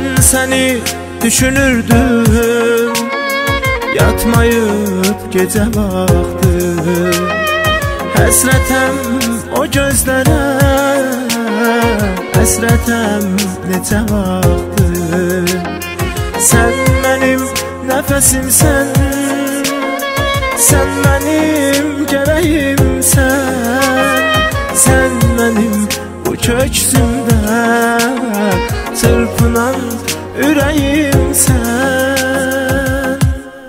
seni düşünürdüm, yatmayıp gece vakti. Həsrətəm o gözlərə, həsrətəm necə vaxtdır. Sən mənim nəfəsimsən, sən mənim gərəyimsən. Sən mənim bu köksümdə çırpınan ürəyimsən.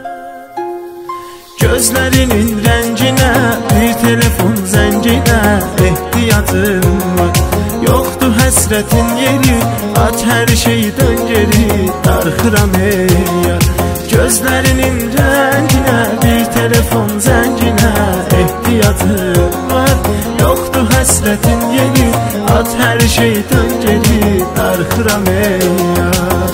Gözlərinin rənginə, bir telefon zənginə ehtiyacım var. Yoxdur həsrətin yeri, at hər şeyi dön geri, darxıram ey yar. Gözlərinin rənginə, bir telefon zənginə ehtiyacım var. Yoxdur həsrətin yeri, at hər şeyi dön geri, darxıram ey yar.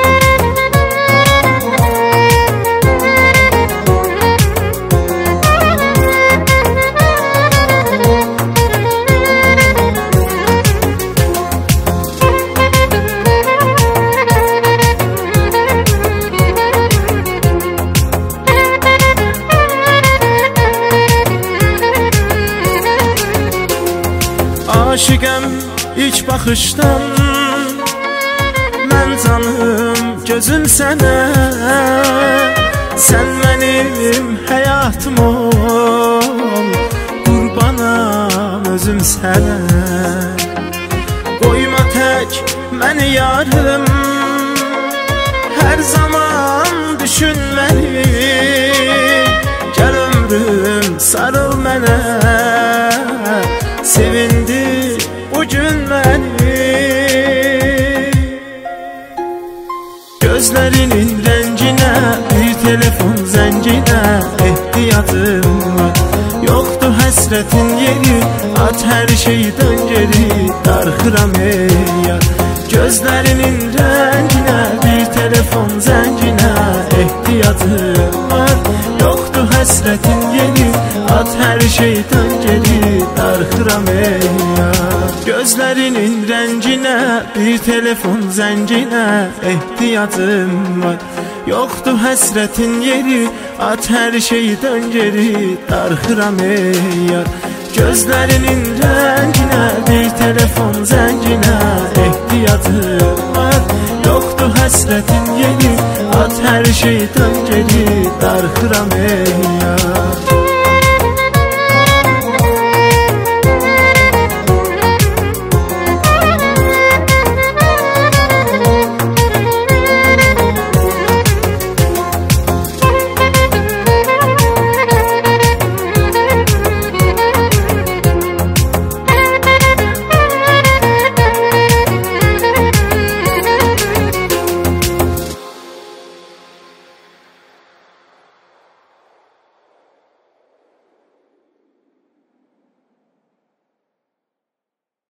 Aşıqəm ilk baxışdan, mən canım gözüm sənə. Sən mənim həyatım ol, qurbanam özüm sənə. Qoyma tək məni yarım, hər zaman düşün məni. Gəl ömrüm sarıl mənə, sevindir bugün məni. Gözlərinin rənginə, bir telefon zənginə ehtiyacım var. Yoxdur həsrətin yeri, at hər şeyi dön geri, darxıram ey yar. Gözlərinin rənginə, bir telefon zənginə ehtiyacım var. Yoxdur həsrətin yeri, at hər şeyi dön geri, darxıram ey yar. Gözlərinin rənginə, bir telefon zənginə ehtiyacım var. Yoxdur həsrətin yeri, at hər şeyi dön geri, darxıram ey yar. Gözlərinin rənginə, bir telefon zənginə ehtiyacım var. Yoxdur həsrətin yeri, at hər şeyi dön geri, darxıram ey yar.